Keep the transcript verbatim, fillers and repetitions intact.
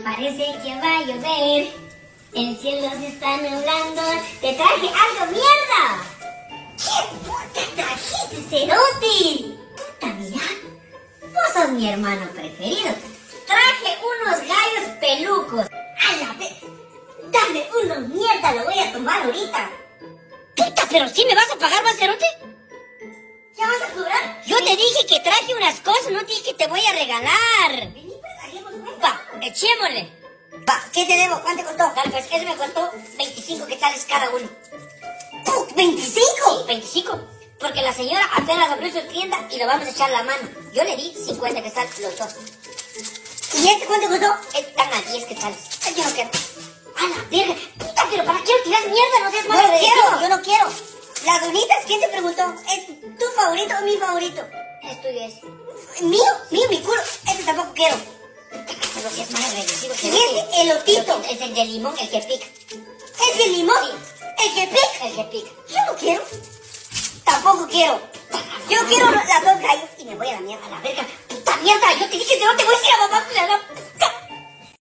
Parece que va a llover. El cielo se está nublando. ¡Te traje algo, mierda! ¿Qué puta trajiste, cerote? Puta, mira. Vos sos mi hermano preferido. Traje unos gallos pelucos. A la vez. Dame uno, mierda, lo voy a tomar ahorita. Puta, pero sí me vas a pagar más, cerote. ¿Ya vas a cobrar? Yo te dije que traje unas cosas, no te dije que te voy a regalar. Vení, pues, hagamos cuenta. Va, echémosle. Va, ¿qué te debo? ¿Cuánto costó? Dale, pues, ese me costó veinticinco quetzales cada uno. ¿Tú? ¿veinticinco? Sí, veinticinco. Porque la señora apenas abrió su tienda y lo vamos a echar la mano. Yo le di cincuenta quetzales los dos. ¿Y este cuánto costó? Están a diez quetzales. Yo no quiero. A la verga. Puta, pero ¿para qué tiras mierda? No seas malo. Yo no quiero, yo no quiero. Las donitas, ¿quién te preguntó? ¿Es tu favorito o mi favorito? Es tuyo, es. ¿Mío? ¿Mío, mi culo? Este tampoco quiero. Pero que es más agresivo que ¿y este elotito? Es el de limón, el que pica. ¿Es de limón? Sí. ¿El que pica? El que pica. Yo no quiero. Tampoco quiero. Yo quiero las dos gallos y me voy a la mierda, a la verga. Puta mierda, yo te dije que no te voy a decir a mamá.